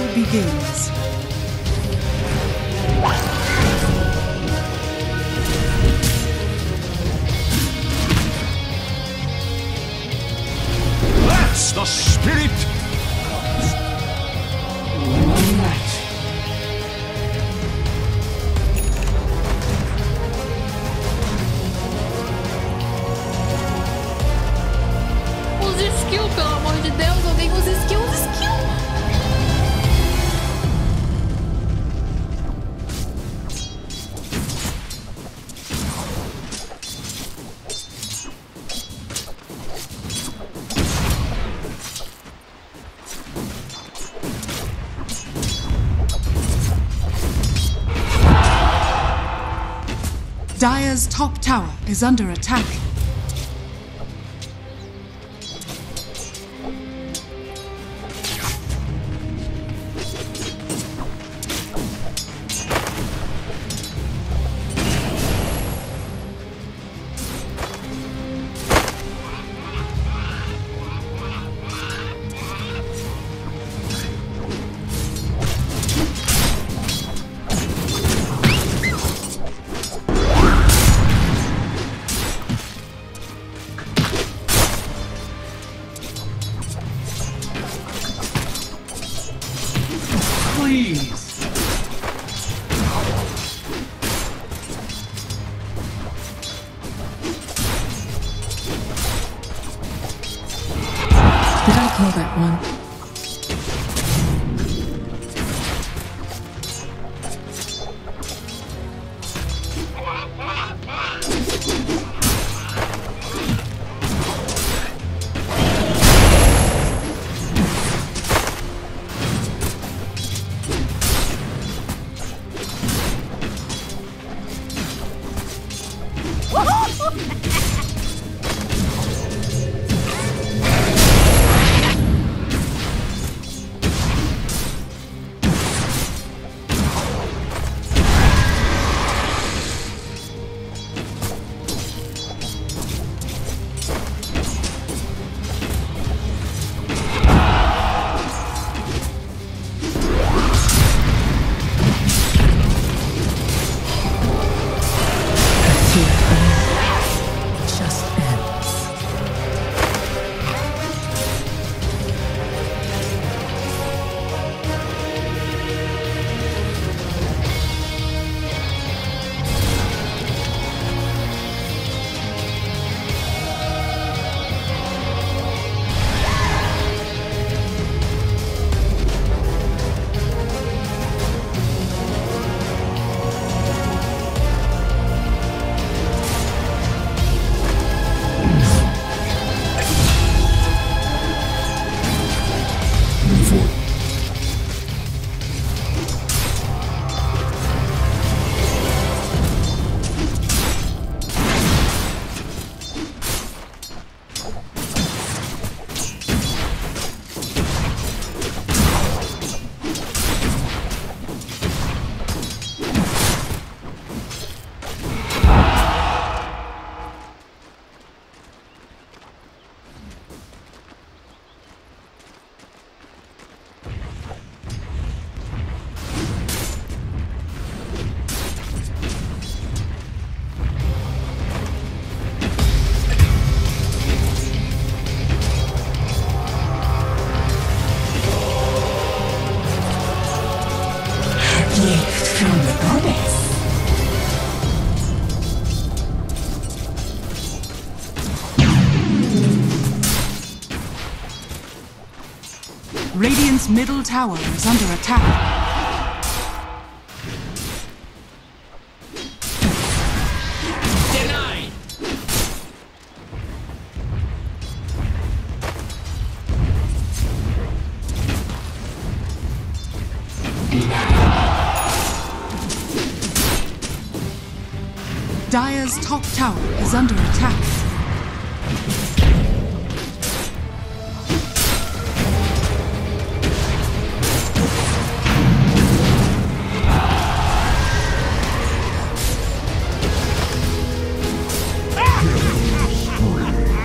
begins. That's the spirit! Use skill, pelo amor de Deus, alguém usa skill, usa skill! Dire's top tower is under attack. Please! Did I kill that one? Just ends. Radiant's middle tower is under attack. Denied! Dire's top tower is under attack.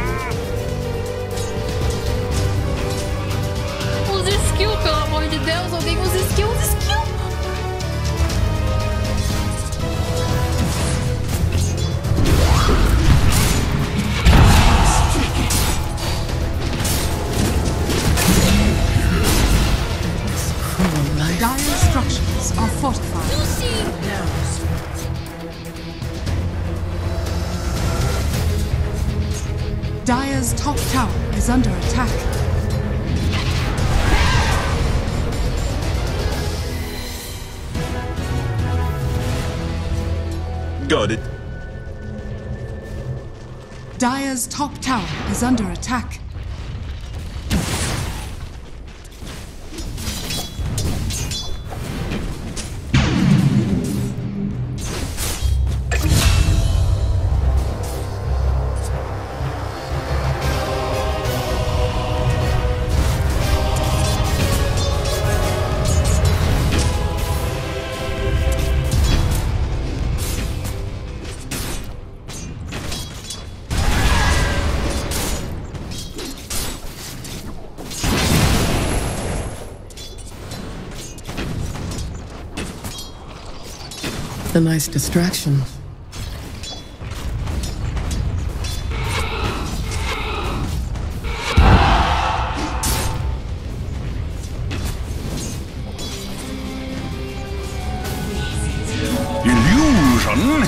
Use skill, pelo amor de Deus, alguém usa skill, usa skill! Dire structures are fortified. Dire's top tower is under attack. Got it. Dire's top tower is under attack. A nice distraction. Illusion?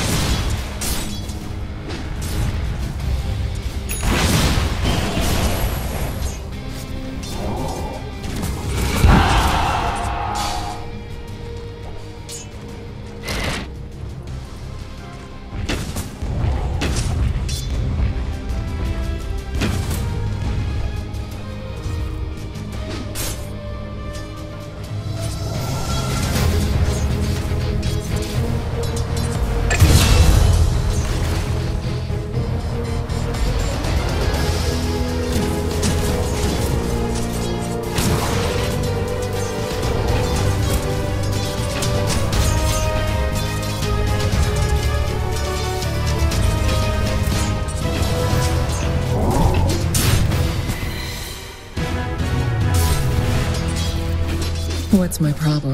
What's my problem?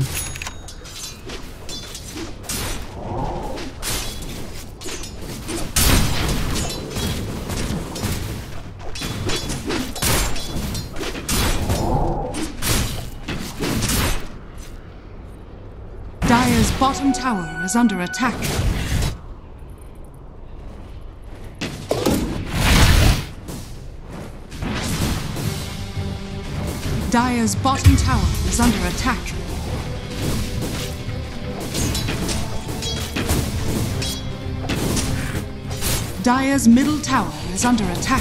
Dire's bottom tower is under attack. Dire's bottom tower is under attack. Dire's middle tower is under attack.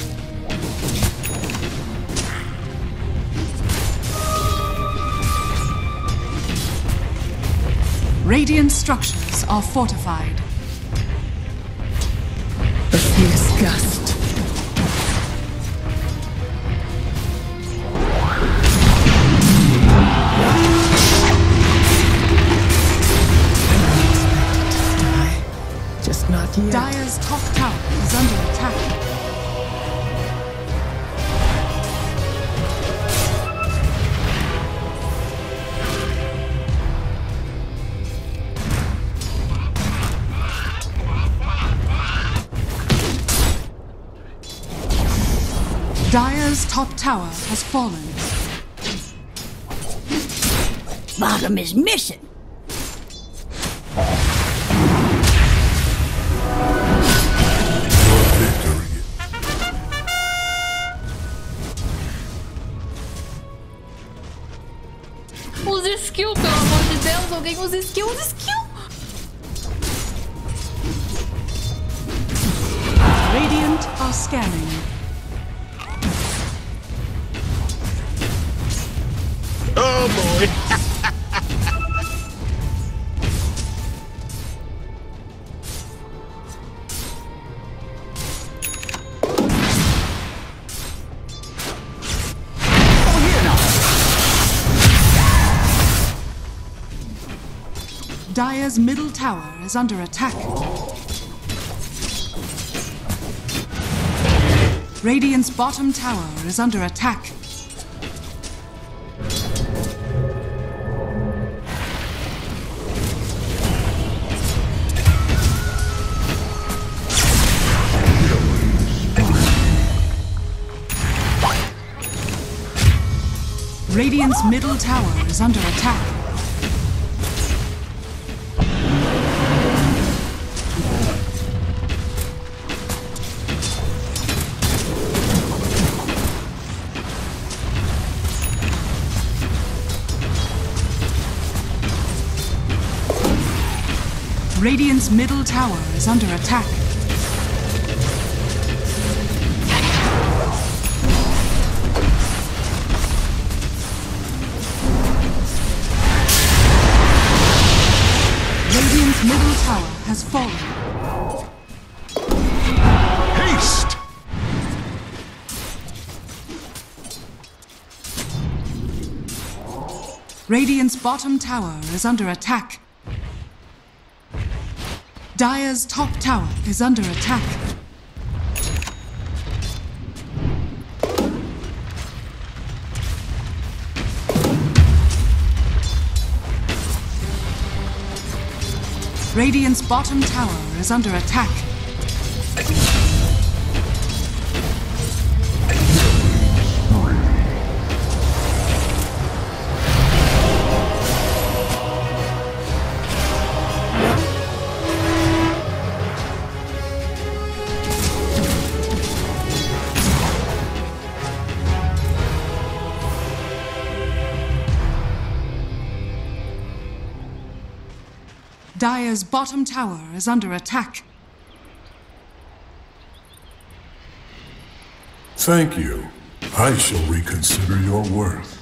Radiant structures are fortified. A fierce gust. Just not yet. Dire's top tower is under attack. Dire's top tower has fallen. Bottom is missing. Use skill, pelo amor de Deus. Alguém usa skill, usa skill. Radiant are scanning. Oh boy. Dire's middle tower is under attack. Radiant's bottom tower is under attack. Radiant's middle tower is under attack. Radiant's middle tower is under attack. Radiant's middle tower has fallen. Haste! Radiant's bottom tower is under attack. Dire's top tower is under attack. Radiant's bottom tower is under attack. Dire's bottom tower is under attack. Thank you. I shall reconsider your worth.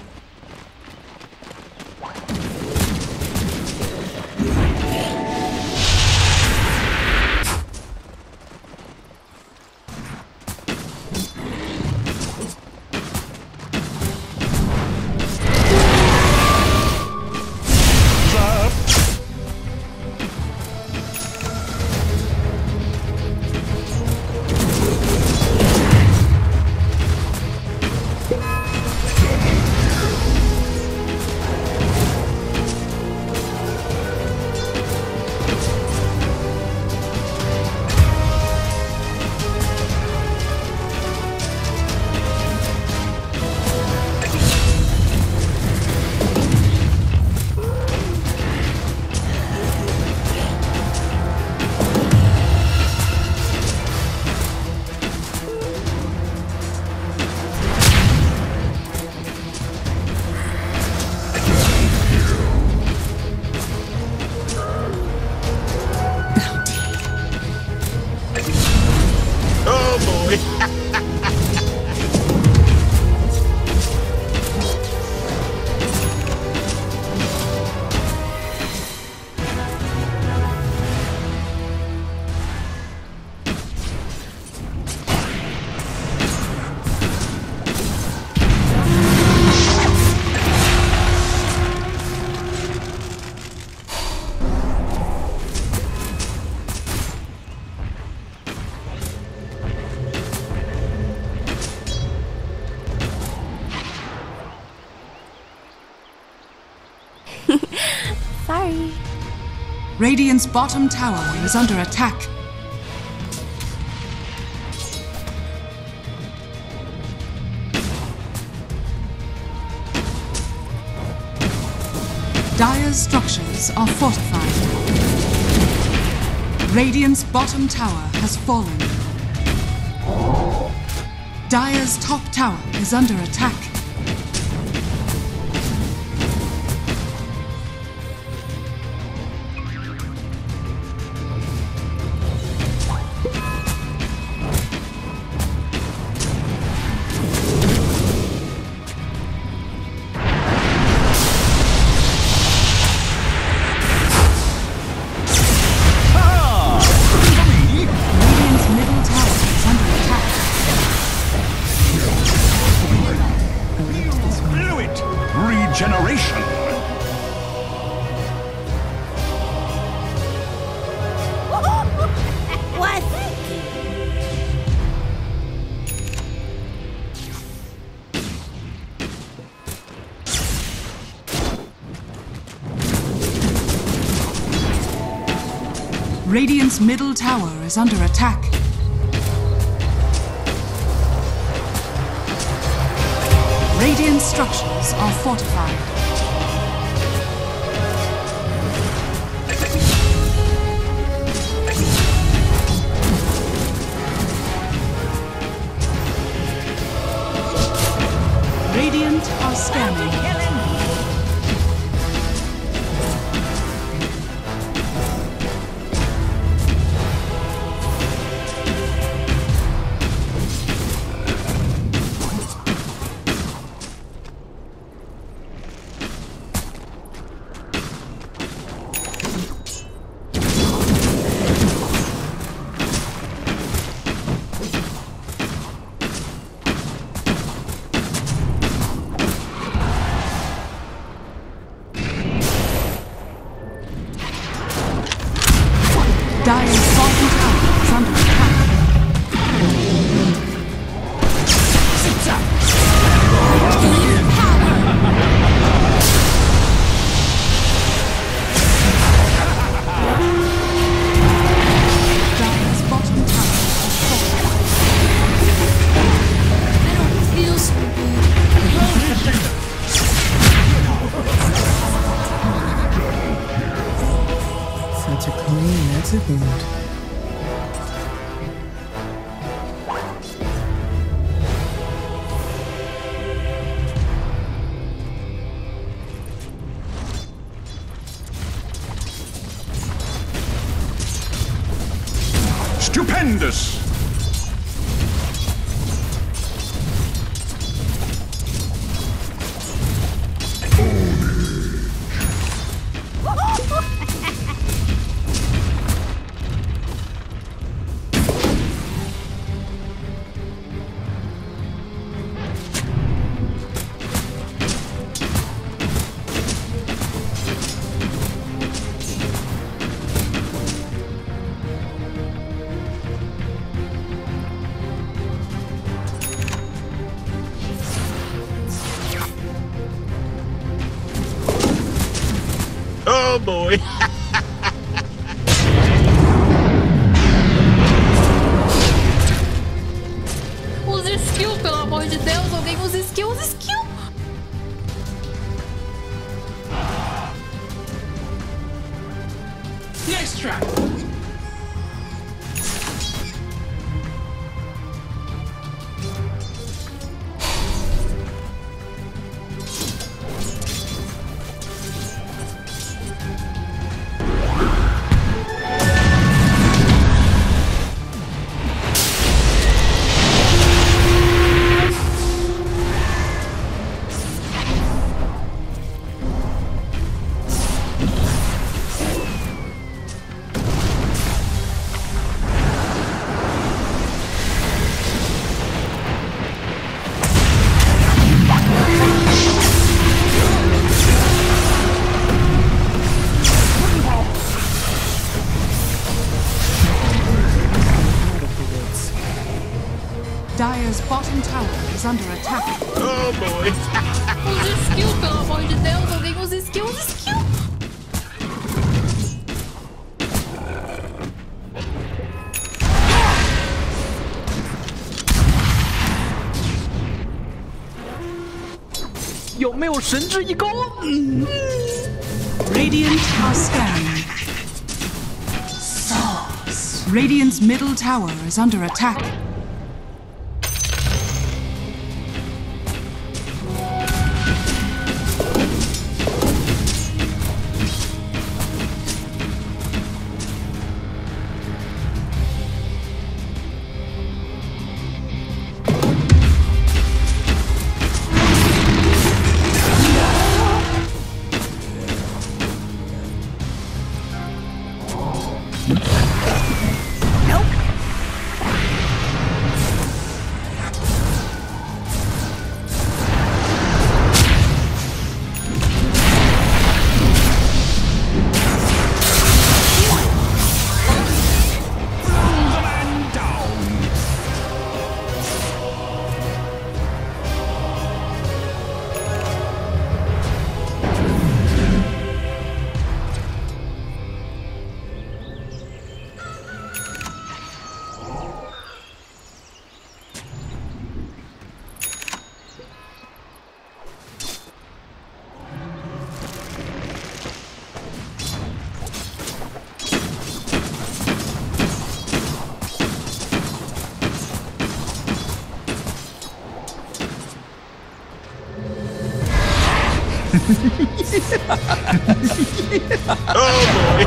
Sorry. Radiant's bottom tower is under attack. Dire's structures are fortified. Radiant's bottom tower has fallen. Dire's top tower is under attack. Radiant's middle tower is under attack. Fluid! Regeneration! What? Radiant's middle tower is under attack. Radiant structures are fortified. Radiant are scanning. Dire's bottom tower is under attack. Dire's bottom tower is fortified. I don't feel so good. Such a clean exit wound. Stupendous! Oh boy. Use skill, pelo amor de Deus. Alguém usa skill, usa skill. Nice try. Dire's bottom tower is under attack. Oh boy. Use skill, pelo amor de Deus. Alguém usa skill, usa skill. Radiant are scanning. Radiant's middle tower is under attack. Oh boy.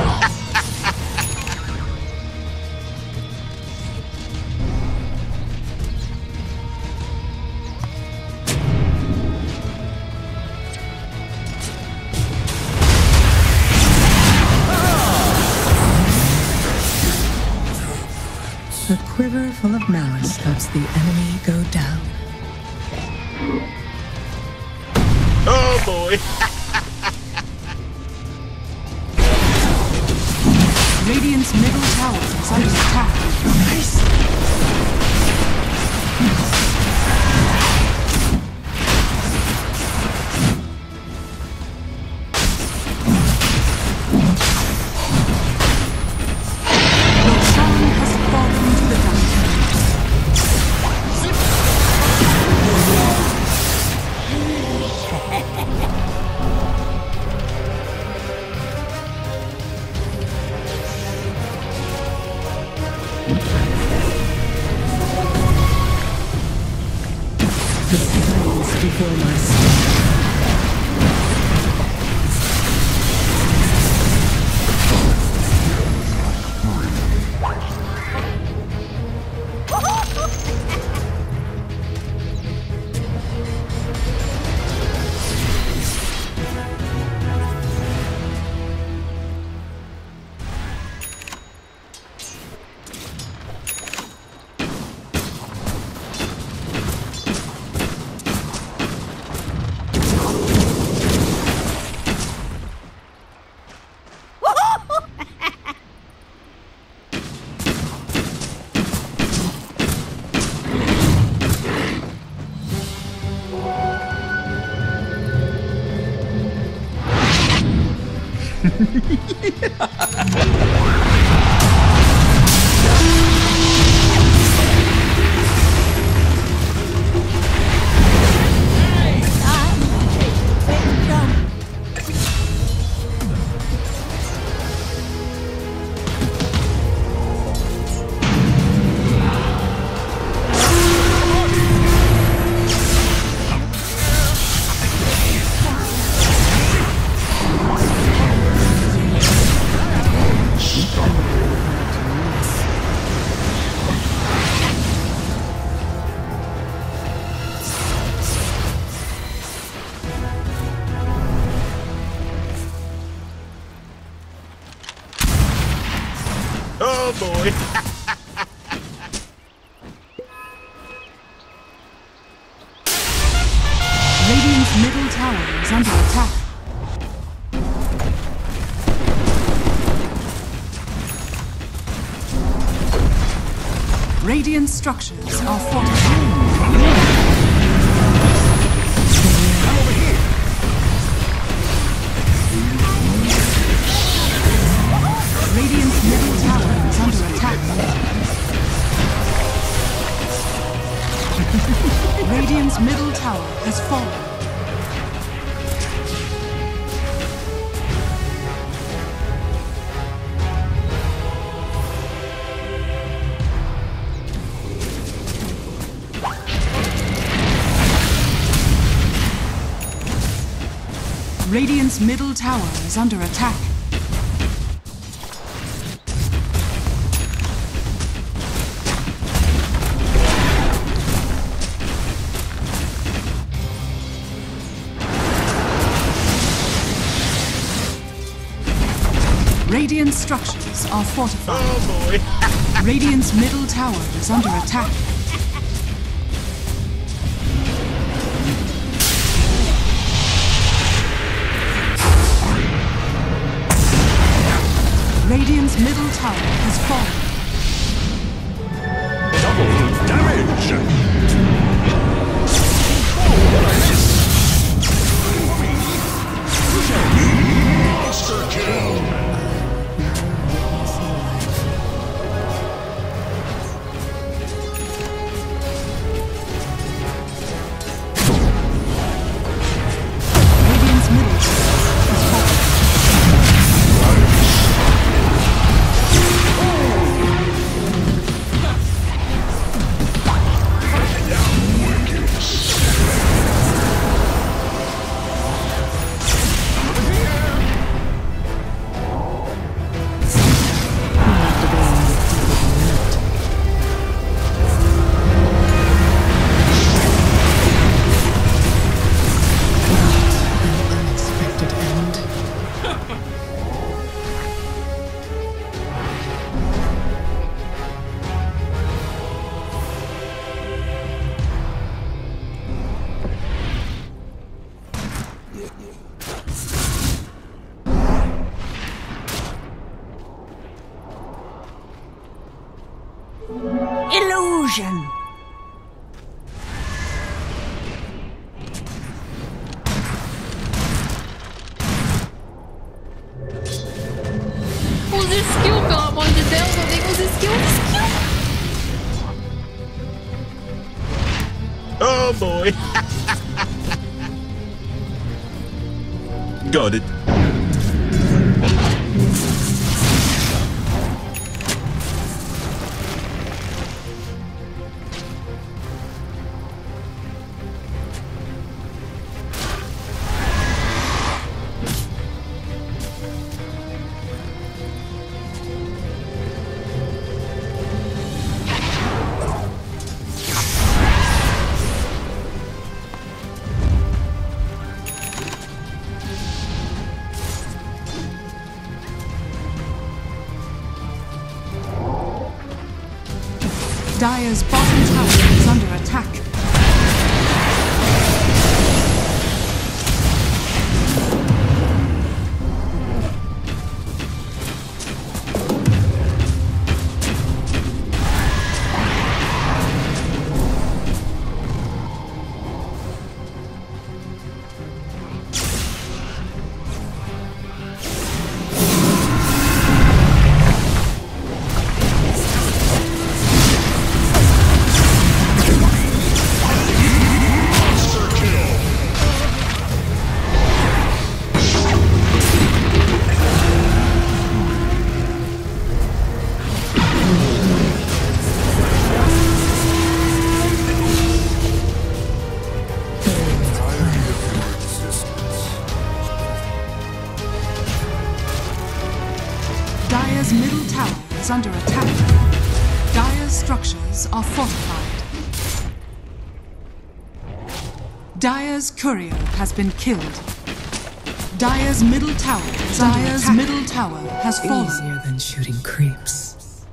A quiver full of malice helps the enemy go down. Oh boy. Radiant's middle tower is under attack. Roshan has fallen to the dungeon. The silence before my storm. Oh boy. Radiant's middle tower is under attack. Radiant structures are fortified. Radiant's middle tower is under attack. Radiant's middle tower has fallen. Radiant's middle tower is under attack. Radiant structures are fortified. Oh boy. Radiant's middle tower is under attack. Radiant's middle tower has fallen. Double damage! Monster kill! Radiant's middle tower has fallen. illusion. Use skill, pelo amor de Deus, alguém usa skill, Oh boy. Got it. Dire's bottom tower is under attack. Dire's middle tower is under attack. Dire's structures are fortified. Dire's courier has been killed. Dire's middle tower is under attack. Dire's middle tower has fallen. Easier than shooting creeps.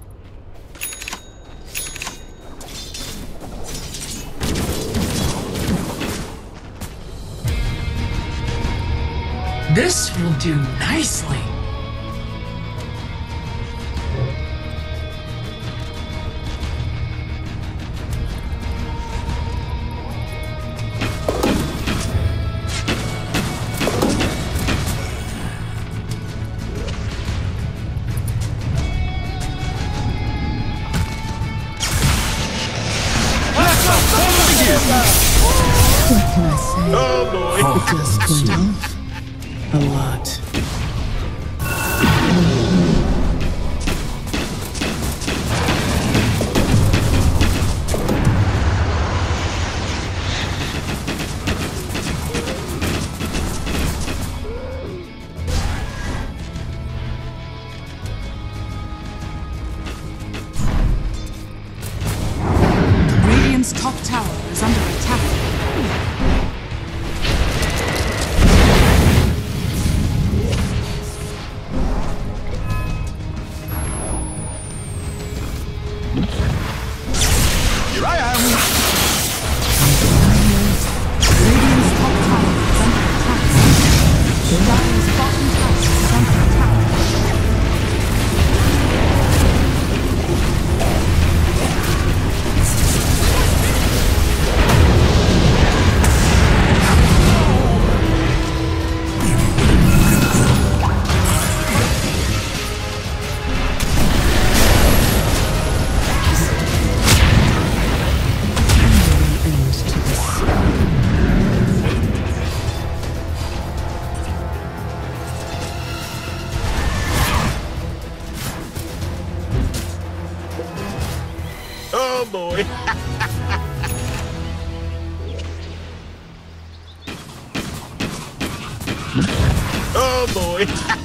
This will do nicely. What can I say? Oh boy. It just went off a lot. Radiant's top tower is under attack. Here I am. Radiant's top tower is under attack. Dire's bottom tower is under attack. Oh boy. Oh boy.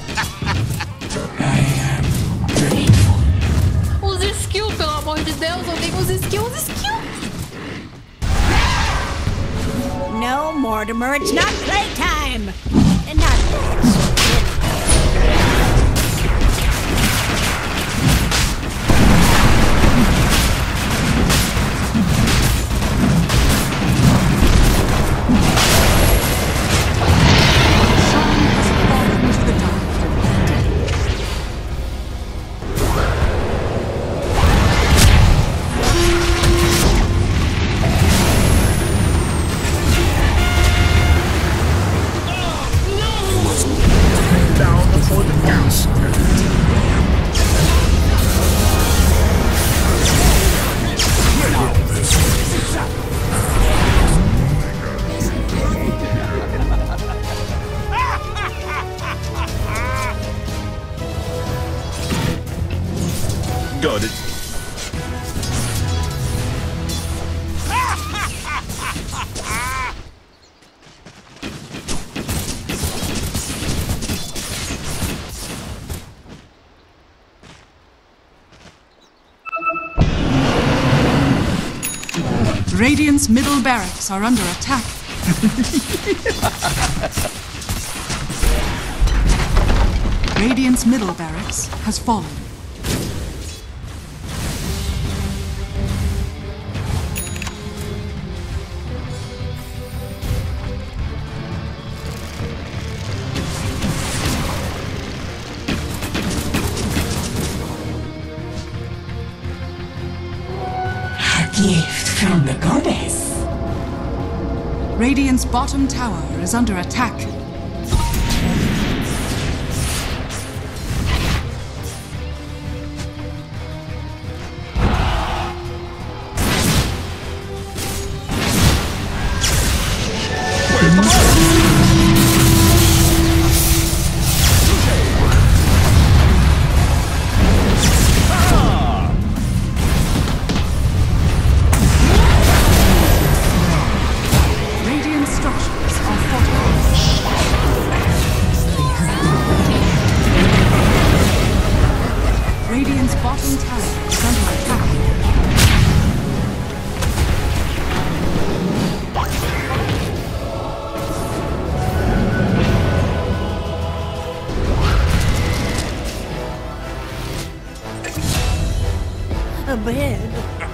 Use skill, pelo amor de Deus, alguém usa skill, No, Mortimer, it's not playtime. And not this. No, Radiant's middle barracks are under attack. Radiant's middle barracks has fallen. Gift from the goddess. Radiant's bottom tower is under attack. Radiant structures are fortified. Radiant's bottom tower is under attack. A bed.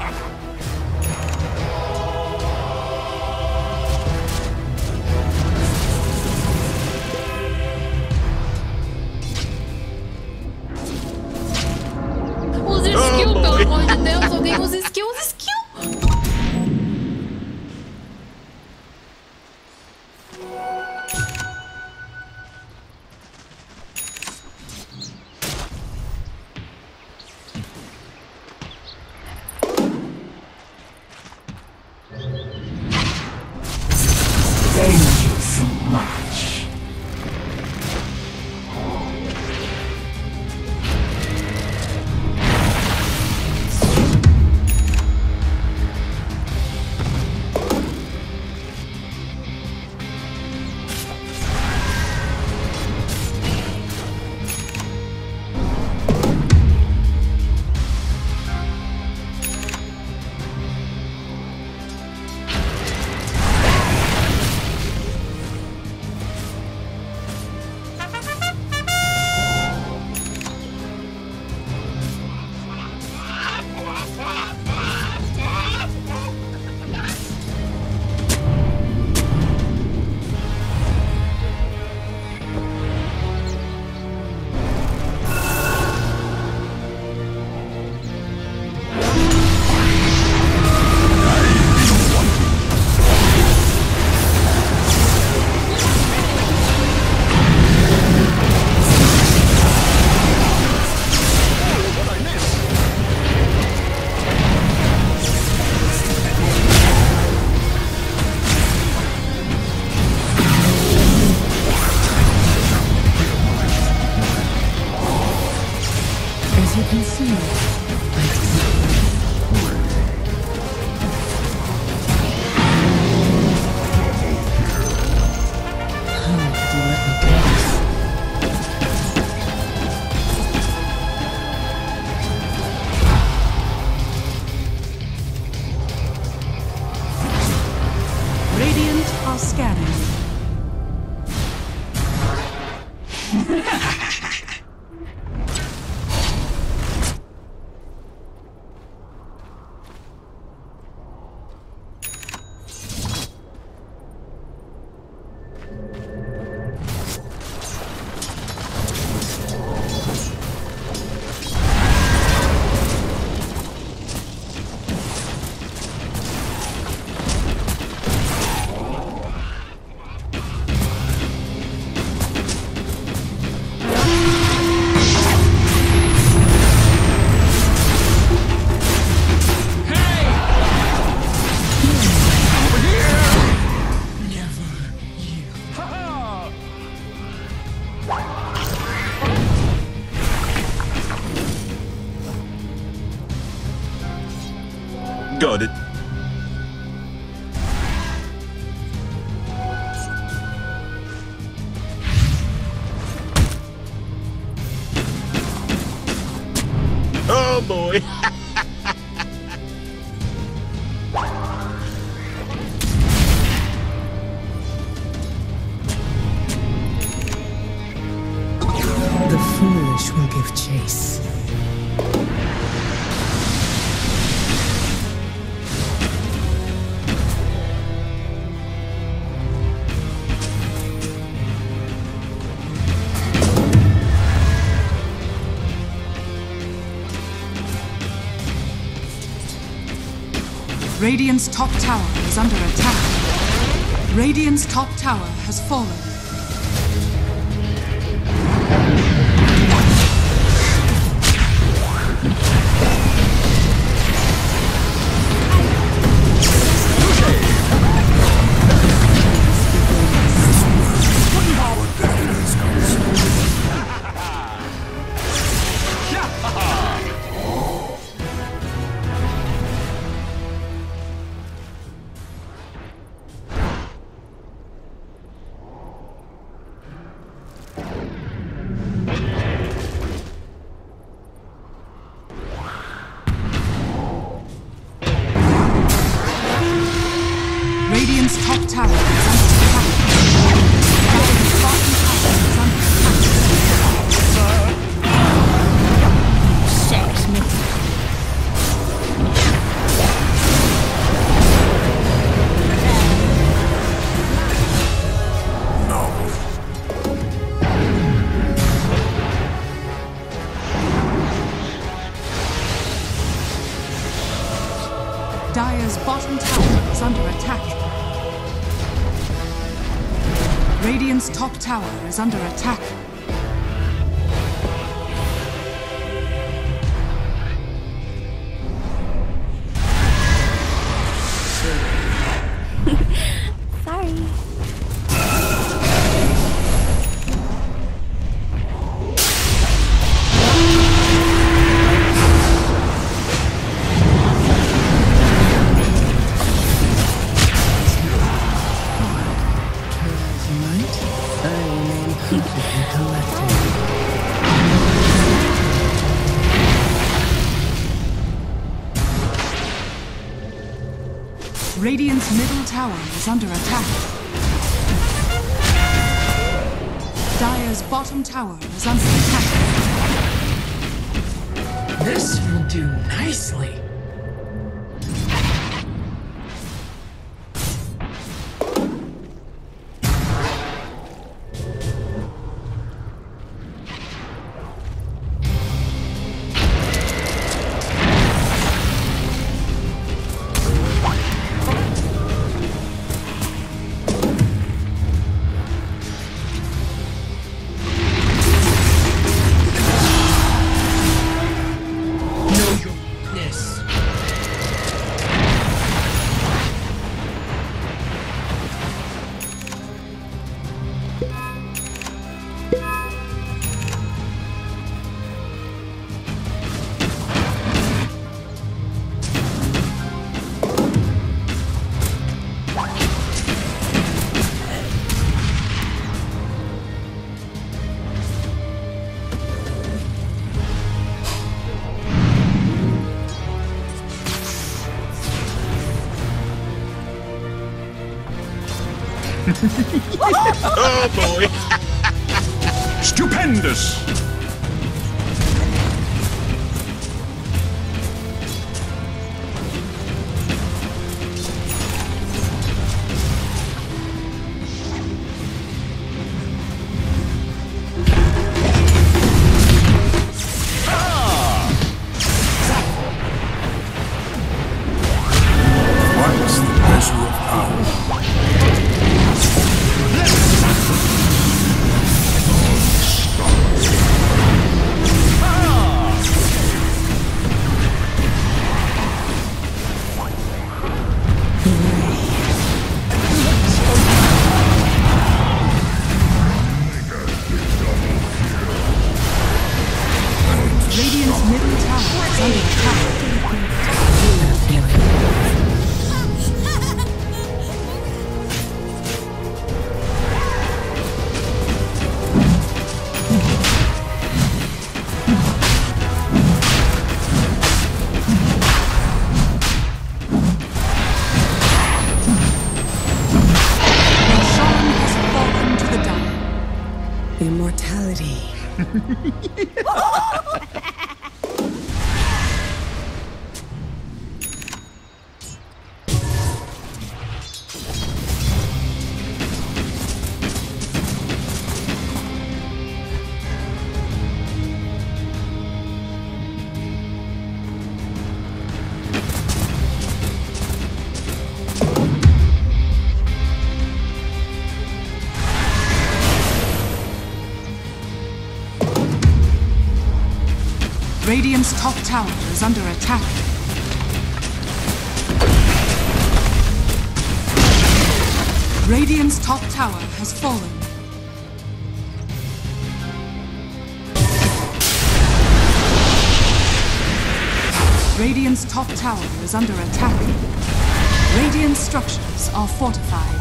Use skill, pelo amor de Deus. Alguém usa skill, usa skill. Thank you so much. As you can see, how could you let me do this? Radiant are scanning. boy. The foolish will give chase. Radiant's top tower is under attack. Radiant's top tower has fallen. Radiant's top tower is under attack. Dire's bottom tower is under attack. Sex me. Dire's bottom tower is under attack. Radiant's top tower is under attack. Sorry. Radiant's middle tower is under attack. Dire's bottom tower is under attack. This will do nicely. Oh boy. Stupendous! What is the measure of power? Immortality. Radiant's top tower is under attack. Radiant's top tower has fallen. Radiant's top tower is under attack. Radiant structures are fortified.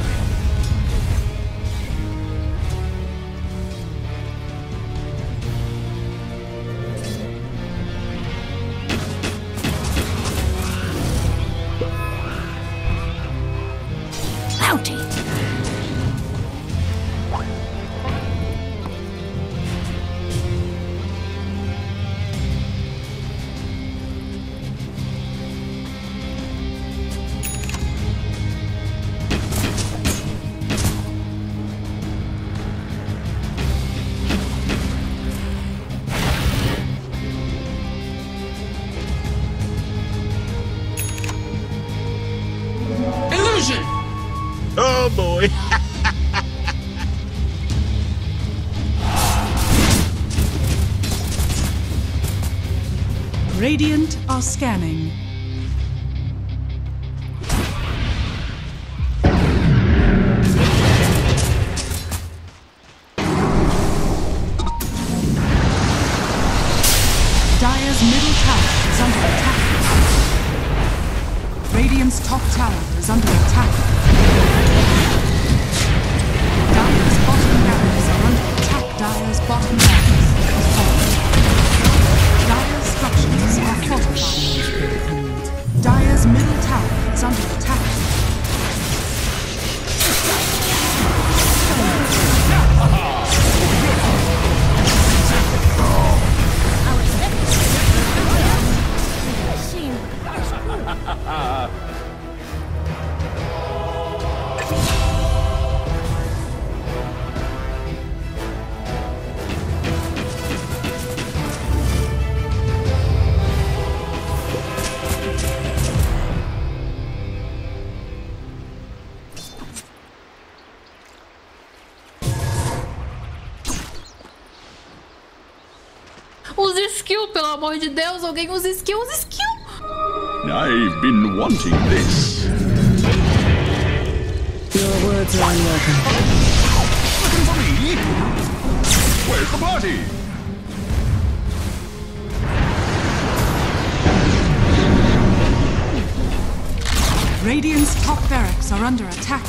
Oh boy. Radiant are scanning. Dire's middle tower is under attack. Radiant's top tower is under attack. Dire's bottom barracks are under attack. Dire's bottom barracks has fallen. Dire's structures are fortified. Dire's middle tower is under attack. Use skill, pelo amor de Deus. Alguém use skill, use skill. I've been wanting this. Your words are unwelcome. Looking for me? Where's the party? Radiant's top barracks are under attack.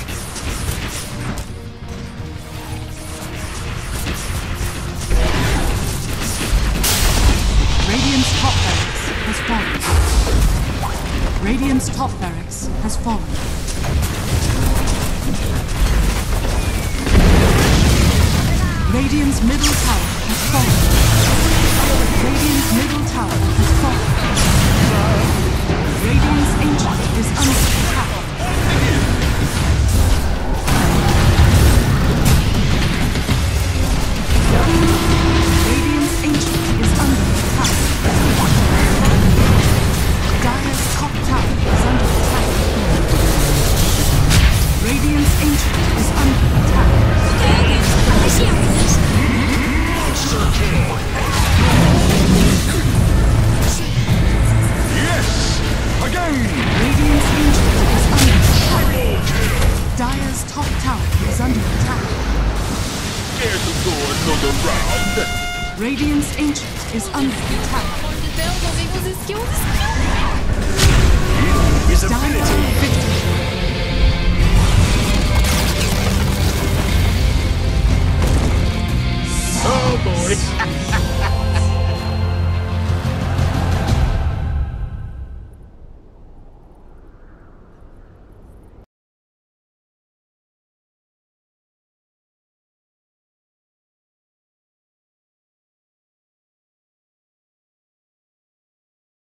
Radiant's top barracks has fallen. Radiant's top barracks has fallen. Radiant's middle tower has fallen. Radiant's middle tower has fallen. Radiant's ancient is under attack. Radiant's ancient is under attack. Dire's top tower is under attack. Radiant's ancient is under attack. Yes! Again! Radiant's ancient is under attack. Dire's top tower is under attack. Care to go another round? Radiant's ancient is under attack. Pelo amor de Deus, alguém use skill, use skill. His Dire ability. victory.